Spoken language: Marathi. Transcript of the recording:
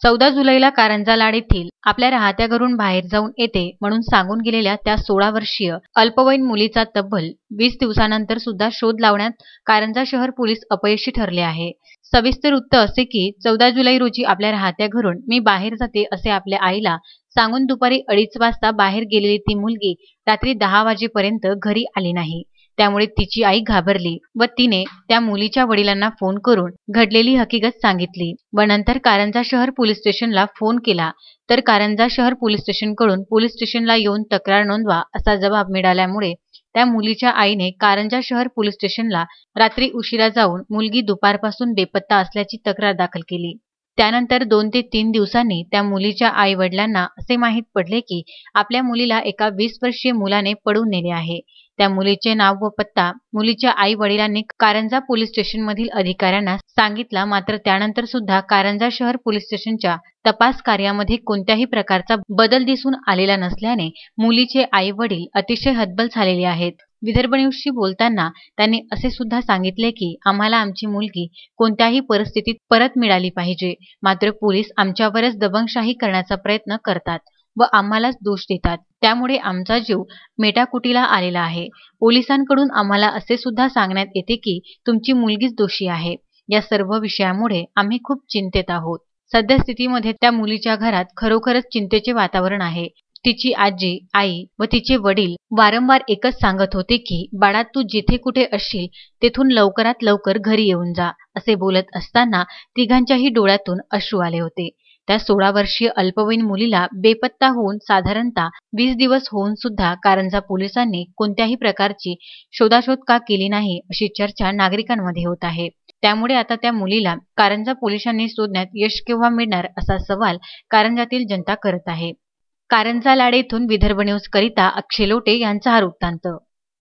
14 जुलैला कारंजा लाड येथील आपल्या राहत्या घरून बाहेर जाऊन येते म्हणून सांगून गेलेल्या त्या 16 वर्षीय अल्पवयीन मुलीचा तब्बल 20 दिवसानंतर सुद्धा शोध लावण्यात कारंजा शहर पोलीस अपयशी ठरले आहे। सविस्तर वृत्त असे की 14 जुलै रोजी आपल्या राहत्या घरून मी बाहेर जाते असे आपल्या आईला सांगून दुपारी 2:30 वाजता बाहेर गेलेली ती मुलगी रात्री 10 वाजेपर्यंत घरी आली नाही। त्यामुळे तिची आई घाबरली व तिने त्या मुलीच्या वडिलांना फोन करून घडलेली हकीकत सांगितली व नंतर कारंजा शहर पोलीस स्टेशनला फोन केला तर कारंजा शहर पोलीस स्टेशनकडून पोलीस स्टेशनला येऊन तक्रार नोंदवा असा जबाब मिळाल्यामुळे त्या मुलीच्या आईने कारंजा शहर पोलीस स्टेशनला रात्री उशिरा जाऊन मुलगी दुपारपासून बेपत्ता असल्याची तक्रार दाखल केली। त्यानंतर 2 ते 3 दिवसांनी त्या मुलीच्या आई वडिलांना असे माहीत पडले की आपल्या मुलीला एका 20 वर्षीय मुलाने पळून नेले आहे। त्या मुलीचे नाव व पत्ता मुलीच्या आई वडिलांनी कारंजा पोलीस स्टेशनमधील अधिकाऱ्यांना सांगितला, मात्र त्यानंतर सुद्धा कारंजा शहर पोलीस स्टेशनच्या तपास कार्यामध्ये कोणत्याही प्रकारचा बदल दिसून आलेला नसल्याने मुलीचे आई वडील अतिशय हतबल झालेले आहेत। विदर्भ न्यूजशी बोलताना त्यांनी असे सुद्धा सांगितले की आम्हाला आमची मुलगी कोणत्याही परिस्थितीत परत मिळाली पाहिजे, मात्र पोलीस आमच्यावरच दबंगशाही करण्याचा प्रयत्न करतात व आम्हालाच दोष देतात, त्यामुळे आमचा जीव मेटाकुटीला आलेला आहे। पोलिसांकडून आम्हाला असे सुद्धा सांगण्यात येते की तुमची मुलगीच दोषी आहे। या सर्व विषयामुळे आम्ही खूप चिंतेत आहोत। सद्यस्थितीमध्ये त्या मुलीच्या घरात खरोखरच चिंतेचे वातावरण आहे। तिची आजी, आई व तिचे वडील वारंवार एकच सांगत होते की बाळा तू जिथे कुठे असशील तेथून लवकरात लवकर घरी येऊन जा असे बोलत असताना तिघांच्याही डोळ्यातून अश्रू आले होते। त्या 16 वर्षीय अल्पवयीन मुलीला बेपत्ता होऊन साधारणतः 20 दिवस होऊन सुद्धा कारंजा पोलिसांनी कोणत्याही प्रकारची शोधाशोध का केली नाही अशी चर्चा नागरिकांमध्ये होत आहे। त्यामुळे आता त्या मुलीला कारंजा पोलिसांनी शोधण्यात यश केव्हा मिळणार असा सवाल कारंजातील जनता करत आहे। कारंजा लाड येथून विदर्भ न्यूज करिता अक्षय लोटे यांचा हा वृत्तांत।